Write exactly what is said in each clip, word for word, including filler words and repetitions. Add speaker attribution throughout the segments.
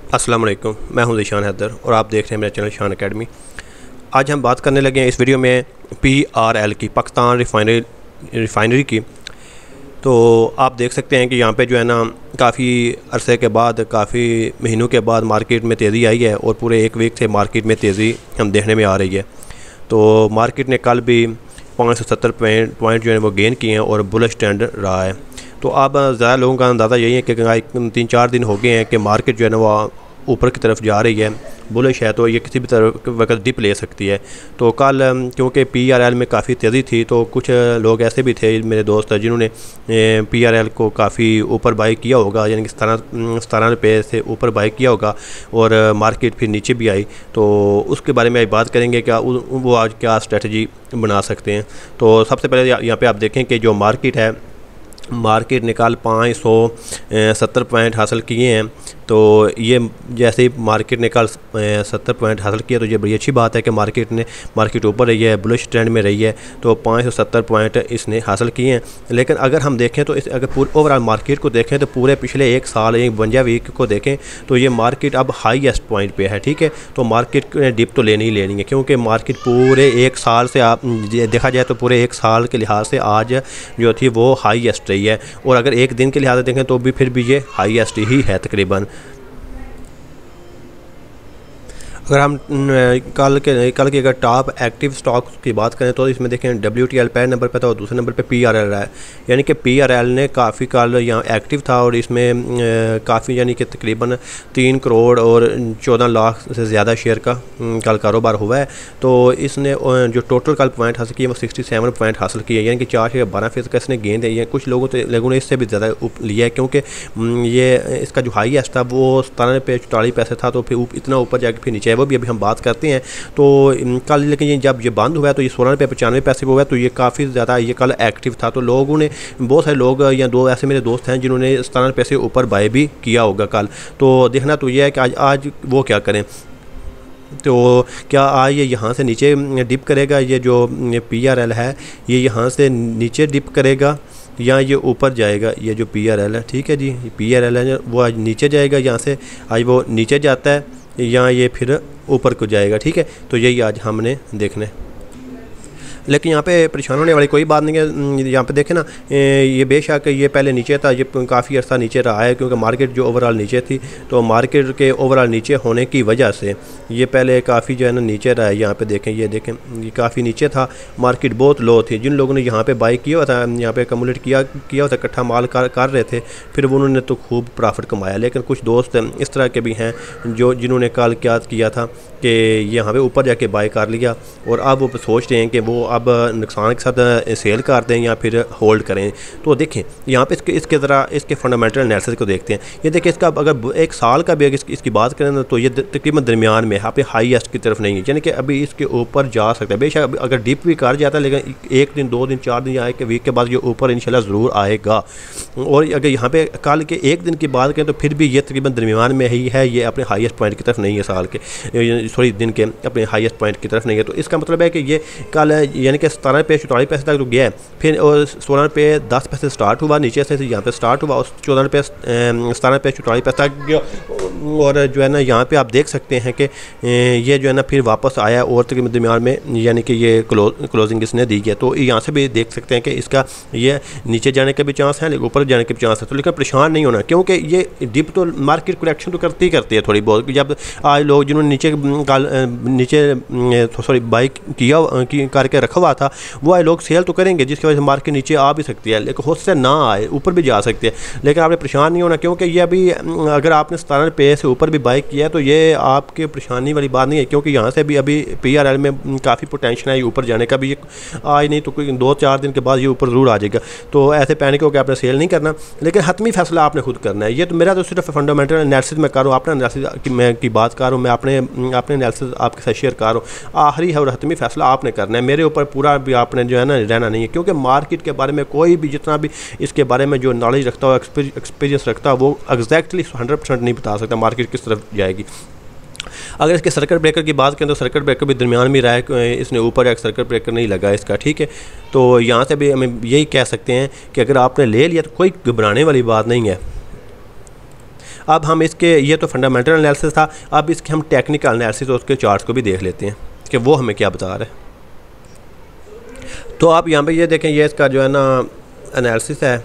Speaker 1: अस्सलाम वालेकुम, मैं हूं ज़ीशान हैदर और आप देख रहे हैं मेरा चैनल शान अकेडमी। आज हम बात करने लगे हैं इस वीडियो में पी आर एल की, पाकिस्तान रिफाइनरी रिफाइनरी की। तो आप देख सकते हैं कि यहाँ पे जो है ना काफ़ी अरसे के बाद, काफ़ी महीनों के बाद मार्केट में तेज़ी आई है और पूरे एक वीक से मार्केट में तेज़ी हम देखने में आ रही है। तो मार्केट ने कल भी पाँच सौ सत्तर पॉइंट पॉइंट जो है वो गेन किए हैं और बुलिश ट्रेंड रहा है। तो अब ज़्यादा लोगों का अंदाज़ा यही है कि तीन चार दिन हो गए हैं कि मार्केट जो है ना वो ऊपर की तरफ जा रही है, बुलिश है, तो ये किसी भी तरह वक्त डिप ले सकती है। तो कल क्योंकि पी आर एल में काफ़ी तेज़ी थी तो कुछ लोग ऐसे भी थे मेरे दोस्त जिन्होंने पी आर एल को काफ़ी ऊपर बाई किया होगा, यानी कि सतारह सतारह रुपये से ऊपर बाई किया होगा और मार्केट फिर नीचे भी आई। तो उसके बारे में आज बात करेंगे क्या वो आज क्या स्ट्रेटजी बना सकते हैं। तो सबसे पहले यहाँ पर आप देखें कि जो मार्केट है, मार्केट ने कल पाँच सौ सत्तर पॉइंट हासिल किए हैं। तो ये जैसे ही मार्केट ने कल सत्तर पॉइंट हासिल किया तो ये बड़ी अच्छी बात है कि मार्केट ने मार्केट ऊपर रही है, बुलिश ट्रेंड में रही है। तो पाँच सौ सत्तर पॉइंट इसने हासिल किए हैं। लेकिन अगर हम देखें तो इस अगर पूरे ओवरऑल मार्केट को देखें तो पूरे पिछले एक साल एक वंजा वीक को देखें तो ये मार्केट अब हाईएस्ट पॉइंट पे है। ठीक है, तो मार्केट ने डिप तो लेनी ही लेनी है क्योंकि मार्केट पूरे एक साल से आप देखा जाए तो पूरे एक साल के लिहाज से आज जो थी वो हाईएस्ट रही है और अगर एक दिन के लिहाज से देखें तो भी फिर भी ये हाईएस्ट ही है तकरीबन। अगर हम कल के कल की अगर टॉप एक्टिव स्टॉक्स की बात करें तो इसमें देखें डब्ल्यू टी एल पहले नंबर पे था और दूसरे नंबर पे पी आर एल है, यानी कि पी आर एल ने काफ़ी कल यहाँ एक्टिव था और इसमें काफ़ी यानी कि तकरीबन तीन करोड़ और चौदह लाख से ज़्यादा शेयर का कल कारोबार हुआ है। तो इसने जो टोटल कल पॉइंट हासिल किए वो सिक्सटी सेवन पॉइंट हासिल किए, यानी कि चार से बारह फीसद का इसने गेंद है। कुछ लोगों तो लोगों ने इससे भी ज़्यादा लिया है क्योंकि ये इसका जो हाईएस्ट था वो सतानवे पे चौतालीस पैसे था, तो फिर इतना ऊपर जाके फिर नीचे वो भी अभी हम बात करते हैं। तो कल लेकिन ये जब ये बंद हुआ है तो ये सोलह रुपये पचानवे पैसे पे हुआ है, तो ये काफ़ी ज़्यादा ये कल एक्टिव था। तो लोगों ने बहुत सारे लोग या दो ऐसे मेरे दोस्त हैं जिन्होंने सतानवे रुपये से ऊपर बाय भी किया होगा कल। तो देखना तो ये है कि आज आज वो क्या करें। तो क्या आज ये यहाँ से नीचे डिप करेगा, ये जो पी आर एल है ये यहाँ से नीचे डिप करेगा या ये ऊपर जाएगा। ये जो पी आर एल है, ठीक है जी, पी आर एल है वो आज नीचे जाएगा, यहाँ से आज वो नीचे जाता है या ये फिर ऊपर को जाएगा। ठीक है, तो यही आज हमने देखना है। लेकिन यहाँ पे परेशान होने वाली कोई बात नहीं है। यहाँ पे देखें ना, ये बेशक ये पहले नीचे था, ये काफ़ी अर्सा नीचे रहा है क्योंकि मार्केट जो ओवरऑल नीचे थी। तो मार्केट के ओवरऑल नीचे होने की वजह से ये पहले काफ़ी जो है ना नीचे रहा है। यहाँ पे देखें, ये देखें ये काफ़ी नीचे था, मार्केट बहुत लो थी। जिन लोगों ने यहाँ पे बाई किया हुआ था, यहाँ पे कम्युलेट किया किया हुआ था, इकट्ठा माल कर कर रहे थे, फिर उन्होंने तो खूब प्रॉफिट कमाया। लेकिन कुछ दोस्त इस तरह के भी हैं जो जिन्होंने कल क्या किया था कि यहाँ पे ऊपर जाके बाई कर लिया और अब वो सोच रहे हैं कि वो अब नुकसान के साथ सेल कर दें या फिर होल्ड करें। तो देखें यहाँ पे इसके इसके ज़रा इसके फंडामेंटल एनालिसिस को देखते हैं। ये देखें इसका अगर एक साल का भी अगर इसकी, इसकी बात करें तो ये तकरीबन दरमियान में यहाँ पे हाईएस्ट की तरफ नहीं है, यानी कि अभी इसके ऊपर जा सकता है। बेशक अगर डिप भी कर जाता है लेकिन एक दिन दो दिन चार दिन या एक वीक के बाद ये ऊपर इंशाल्लाह ज़रूर आएगा। और अगर यहाँ पे कल के एक दिन की बात करें तो फिर भी ये तकरीबन दरमियान में ही है, ये अपने हाईएस्ट पॉइंट की तरफ नहीं है, साल के सॉरी दिन के अपने हाईएस्ट पॉइंट की तरफ नहीं है। तो इसका मतलब है कि ये कल यानी कि सतारह रुपये चौतालीस पैसे तक रुक गया है, फिर और सोलह रुपये दस पैसे स्टार्ट हुआ नीचे से, यहाँ पे स्टार्ट हुआ और चौदह रुपये सतारह रुपये चौतालीस पैसे तक गया। और जो है ना यहाँ पे आप देख सकते हैं कि ये जो है ना फिर वापस आया और तकरीबन दरमियान में यानी कि ये क्लो, क्लोजिंग इसने दी है। तो यहाँ से भी देख सकते हैं कि इसका ये नीचे जाने के भी चांस है लेकिन ऊपर जाने के भी चांस है। तो लेकिन परेशान नहीं होना क्योंकि ये डिप तो मार्केट करेक्शन तो करती ही करती है थोड़ी बहुत। जब आज लोग जिन्होंने नीचे कल नीचे सॉरी बाई किया की, करके रखा हुआ था वो आए लोग सेल तो करेंगे, जिसकी वजह से मार्केट नीचे आ भी सकती है, लेकिन हो सकता है ना आए, ऊपर भी जा सकती है। लेकिन आपने परेशान नहीं होना क्योंकि ये अभी अगर आपने सतारह रुपये से ऊपर भी बाई किया है तो ये आपके परेशानी वाली बात नहीं है क्योंकि यहाँ से भी अभी पी आर एल में काफ़ी पोटेंशियल है ऊपर जाने का भी। आज नहीं तो कोई दो चार दिन के बाद ये ऊपर ज़रूर आ जाएगा। तो ऐसे पैनिक होकर आपने सेल नहीं करना, लेकिन हतमी फैसला आपने खुद करना है। ये तो मेरा तो सिर्फ फंडामेंटल एनालिसिस में कर रहा हूँ, अपना एनालिसिस की मैं की बात कर रहा हूँ, मैं अपने अपने एनालिसिस आपके साथ शेयर कर रहा हूँ। आखिरी है और हतमी फैसला आपने करना है, मेरे ऊपर पूरा भी आपने जो है ना रहना नहीं है क्योंकि मार्केट के बारे में कोई भी जितना भी इसके बारे में जो नॉलेज रखता हो, एक्सपीरियंस रखता हो, वो एग्जैक्टली हंड्रेड परसेंट नहीं बता सकता मार्केट किस तरफ जाएगी। अगर इसके सर्किट ब्रेकर की बात करें तो सर्किट ब्रेकर भी दरमियान में रहा है, इसने ऊपर एक सर्किट ब्रेकर नहीं लगा इसका। ठीक है, तो यहाँ से भी हम यही कह सकते हैं कि अगर आपने ले लिया तो कोई घबराने वाली बात नहीं है। अब हम इसके, ये तो फंडामेंटल एनालिसिस था, अब इसके हम टेक्निकल एनालिसिस और उसके चार्ट्स को भी देख लेते हैं कि वो हमें क्या बता रहे हैं। तो आप यहाँ पे ये देखें, ये इसका जो है ना एनालिसिस है,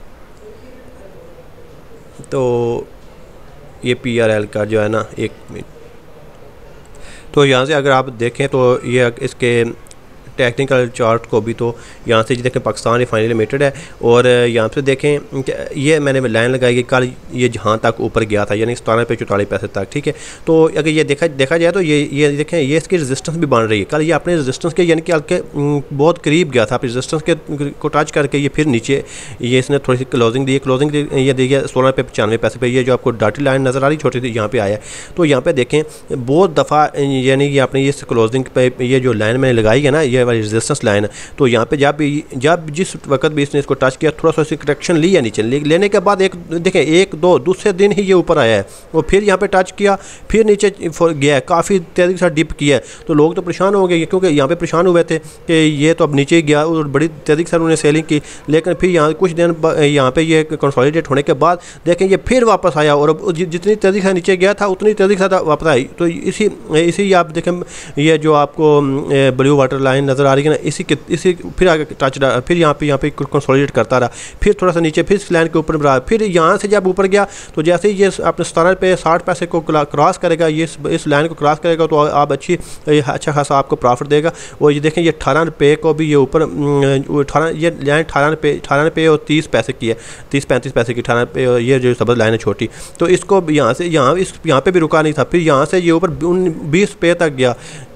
Speaker 1: तो ये पी आर एल का जो है ना, एक मिनट, तो यहाँ से अगर आप देखें तो ये इसके टेक्निकल चार्ट को भी, तो यहाँ से देखें पाकिस्तान रिफाइनरी लिमिटेड है, और यहाँ से देखें ये मैंने लाइन लगाई कि कल ये जहाँ तक ऊपर गया था, यानी सतारह पे चौतालीस पैसे तक, ठीक है। तो अगर ये देखा देखा जाए तो ये ये देखें, ये इसकी रेजिस्टेंस भी बन रही है। कल ये अपने रेजिस्टेंस के, यानी कि आपके बहुत करीब गया था, आप रेजिस्टेंस के को टच करके ये फिर नीचे, ये इसने थोड़ी सी क्लोजिंग दी, क्लोजिंग दी ये देखिए सोलह पे पचानवे पैसे पे, ये जो आपको डाटी लाइन नज़र आ रही छोटी सी यहाँ पे आया है। तो यहाँ पे देखें बहुत दफ़ा, यानी कि आपने ये क्लोजिंग पे ये जो लाइन मैंने लगाई है ना, ये रेजिस्टेंस लाइन, तो यहाँ पे जब भी जब जिस वक्त भी इसने इसको टच किया, थोड़ा सा इसकी करेक्शन ली है नीचे, लेने के बाद एक देखें एक दो दूसरे दिन ही ये ऊपर आया है, और फिर यहाँ पे टच किया, फिर नीचे गया है, काफ़ी तेज़ी के साथ डिप किया है। तो लोग तो परेशान हो गए, क्योंकि यहाँ पे परेशान हुए थे कि ये तो अब नीचे ही गया, और बड़ी तेज़ी के साथ उन्होंने सेलिंग की। लेकिन फिर यहाँ कुछ दिन यहाँ पे ये कंसोलिडेट होने के बाद देखें ये फिर वापस आया, और जितनी तेज़ी से नीचे गया था उतनी तेज़ी के साथ वापस आई। तो इसी इसी आप देखें, ये जो आपको ब्लू वाटर लाइन नज़र आ रही है ना, इसी के इसी फिर आगे टच, फिर यहाँ पे यहाँ पे कंसोलिडेट करता रहा, फिर थोड़ा सा नीचे, फिर इस लाइन के ऊपर रहा, फिर यहाँ से जब ऊपर गया तो जैसे ही ये अपने सतारह पे साठ पैसे को क्रॉस करेगा, ये इस लाइन को क्रॉस करेगा, तो आप अच्छी अच्छा खासा आपको प्रॉफिट देगा। और ये देखें ये अठारह रुपये को भी ये ऊपर अठारह, ये लाइन अठारह रुपये अठारह रुपये और तीस पैसे की है, तीस पैंतीस पैसे की अठारह रुपये, ये जो सबज लाइन है छोटी, तो इसको यहाँ से यहाँ इस यहाँ पे भी रुका नहीं था, फिर यहाँ से ये ऊपर बीस रुपये तक गया।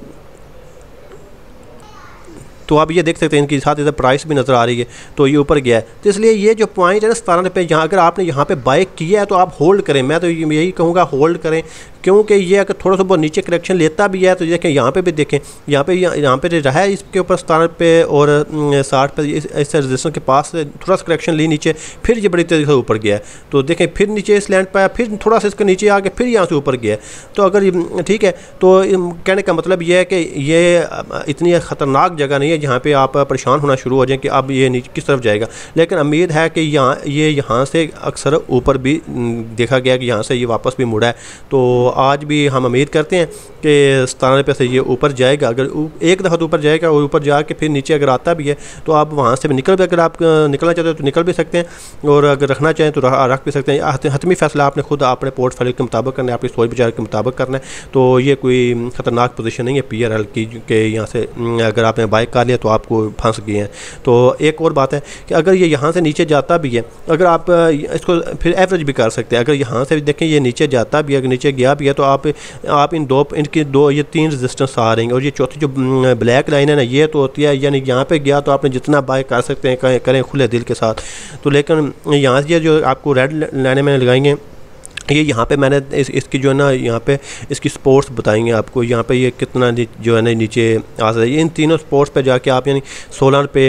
Speaker 1: तो आप ये देख सकते हैं इनकी साथ इधर प्राइस भी नज़र आ रही है, तो ये ऊपर गया है। तो इसलिए ये जो पॉइंट है ना सतारह रुपये, यहाँ अगर आपने यहाँ पे बाय किया है तो आप होल्ड करें, मैं तो यही कहूँगा होल्ड करें, क्योंकि ये अगर थोड़ा सा बहुत नीचे करेक्शन लेता भी है तो देखें यहाँ पे भी देखें, यहाँ पे यहाँ पे रहा है इसके ऊपर सतारह रुपये और साठ पे, इस रेजिस्टेंस के पास थोड़ा सा करेक्शन ली नीचे, फिर ये बड़ी तेज़ी से ऊपर गया है। तो देखें फिर नीचे इस लैंड पर आया, फिर थोड़ा सा इसके नीचे आके फिर यहाँ से ऊपर गया है। तो अगर ठीक है, तो कहने का मतलब ये है कि ये इतनी ख़तरनाक जगह नहीं है जहाँ पर आप परेशान होना शुरू हो जाए कि अब ये नीचे किस तरफ जाएगा। लेकिन उम्मीद है कि यहाँ ये यहाँ से अक्सर ऊपर भी देखा गया कि यहाँ से ये वापस भी मुड़ा है। तो आज भी हम उम्मीद करते हैं कि सतारह रुपये से ये ऊपर जाएगा। अगर एक दफ़ा तो ऊपर जाएगा और ऊपर जाके फिर नीचे अगर आता भी है तो आप वहाँ से भी निकल भी, अगर आप निकलना चाहते हो तो निकल भी सकते हैं, और अगर रखना चाहें तो रख भी सकते हैं। हतमी फैसला आपने खुद अपने पोर्टफोलियो के मुताबिक करना है, अपनी सोच विचार के मुताबिक करना है। तो ये कोई ख़तरनाक पोजीशन नहीं है पी आर एल की कि यहाँ से अगर आपने बाइक कर लिया तो आपको फंस गए हैं। तो एक और बात है कि अगर ये यहाँ से नीचे जाता भी है, अगर आप इसको फिर एवरेज भी कर सकते हैं। अगर यहाँ से देखें ये नीचे जाता भी है, अगर नीचे गया भी है, तो आप आप इन दो इनकी दो ये तीन रेजिस्टेंस आ रही हैं, और ये चौथी जो ब्लैक लाइन है ना, ये तो होती है, यानी यहाँ पे गया तो आपने जितना बाय कर सकते हैं करें खुले दिल के साथ। तो लेकिन यहाँ से जो आपको रेड लाइनें मैंने लगाई हैं, ये यहाँ पे मैंने इस, इसकी जो है ना यहाँ पे इसकी स्पोर्ट्स बताएंगे आपको, यहाँ पे ये कितना जो है ना नीचे आ सकता है। इन तीनों स्पोर्ट्स पे जाके आप यानी सोलह रुपये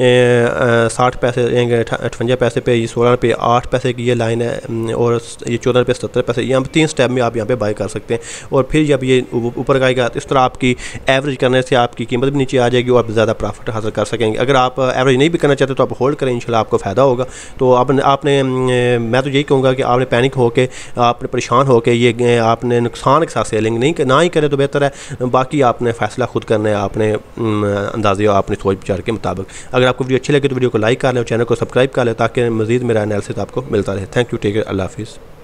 Speaker 1: साठ पैसे अठवंजा पैसे पे, ये सोलह रुपये आठ पैसे की ये लाइन है, और ये चौदह रुपये सत्तर पैसे, यहाँ पर तीन स्टेप में आप यहाँ पे बाय कर सकते हैं। और फिर जब ये ऊपर आएगा तो इस तरह आपकी एवरेज करने से आपकी कीमत भी नीचे आ जाएगी और आप ज़्यादा प्रॉफिट हासिल कर सकेंगे। अगर आप एवरेज नहीं भी करना चाहते तो आप होल्ड करें, इंशाल्लाह आपको फ़ायदा होगा। तो आपने आपने मैं तो यही कहूँगा कि आपने पैनिक होकर, आपने परेशान हो के ये आपने नुकसान के साथ सेलिंग नहीं ना ही करे तो बेहतर है। बाकी आपने फ़ैसला खुद करना है, आपने अंदाजे अपनी सोच विचार के मुताबिक। अगर आपको वीडियो अच्छी लगे तो वीडियो को लाइक कर लें और चैनल को सब्सक्राइब कर लें ताकि मज़ीद मेरा एनालिसिस आपको मिलता रहे। थैंक यू, टेक केयर, अल्लाह हाफिज़।